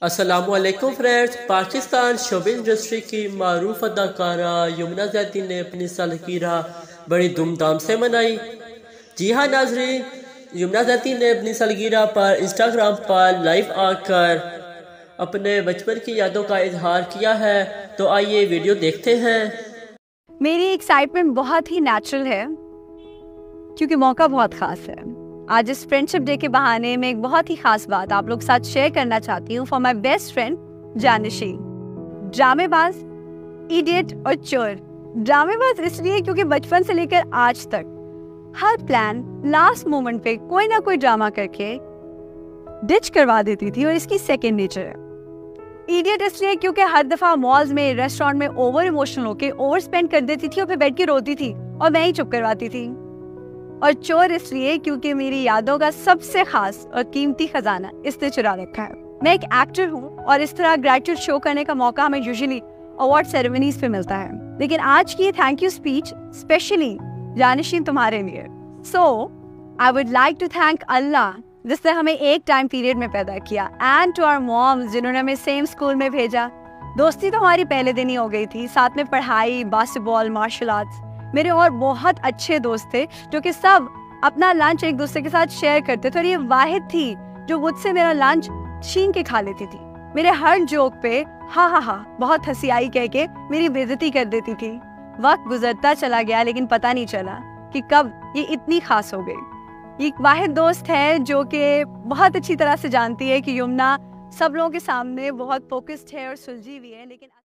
अस्सलामुअलैकुम friends. Pakistan showbiz industry की मारूफ अदाकारा यमुना ज़ैदी ने अपनी सालगिरह बड़ी धूमधाम से मनाई। जी हाँ नाजरीन, यमुना ज़ैदी ने अपनी सालगिरह पर इंस्टाग्राम पर लाइव आकर अपने बचपन की यादों का इजहार किया है। तो आइए वीडियो देखते हैं। मेरी एक्साइटमेंट बहुत ही नेचुरल है क्योंकि मौका बहुत ख़ास है। आज इस फ्रेंडशिप डे के बहाने में एक बहुत ही खास बात आप लोग साथ शेयर करना चाहती हूँ। For my best friend Janishi. ड्रामेबाज, इडियट और चोर। ड्रामेबाज इसलिए क्योंकि बचपन से लेकर आज तक हर प्लान लास्ट मोमेंट पे कोई ना कोई ड्रामा करके डिच करवा देती थी और इसकी सेकेंड नेचर है। इडियट इसलिए क्योंकि हर दफा मॉल्स में, रेस्टोरेंट में ओवर इमोशनल होके ओवर स्पेंड कर देती थी और फिर बैठ के रोती थी और मैं ही चुप करवाती थी। और चोर इसलिए क्योंकि मेरी यादों का सबसे खास और कीमती खजाना इसने चुरा रखा है। मैं एक एक्टर हूँ और इस तरह ग्रेटिट्यूड शो करने का मौका हमें यूजुअली अवार्ड सेरेमनीज पे मिलता है, लेकिन आज की thank you speech specially Janishi तुम्हारे लिए। So I would like to thank Allah जिसने हमें एक टाइम पीरियड में पैदा किया, एंड टू आवर मॉम्स जिन्होंने हमें सेम स्कूल में भेजा। दोस्ती तो हमारी पहले दिन ही हो गई थी, साथ में पढ़ाई, बास्केटबॉल, मार्शल आर्ट्स। मेरे और बहुत अच्छे दोस्त थे जो कि सब अपना लंच एक दूसरे के साथ शेयर करते थे और ये वाहिद थी जो मुझसे मेरा लंच छीन के खा लेती थी। मेरे हर जोक पे हा बहुत हंसी आई कह के मेरी बेइज्जती कर देती थी। वक्त गुजरता चला गया लेकिन पता नहीं चला कि कब ये इतनी खास हो गई। ये एक वाहिद दोस्त है जो कि बहुत अच्छी तरह से जानती है कि यमुना सब लोगों के सामने बहुत फोकस्ड है और सुलझी हुई है, लेकिन